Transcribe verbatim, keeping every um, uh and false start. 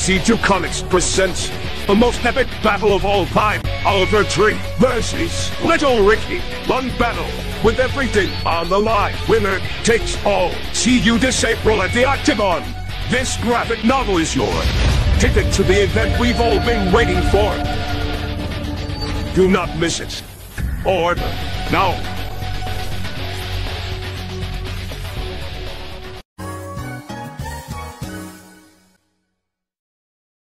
C two Comics presents the most epic battle of all time. Oliver Tree versus Little Ricky. One battle with everything on the line. Winner takes all. See you this April at the Octagon. This graphic novel is your ticket to the event we've all been waiting for. Do not miss it. Order now.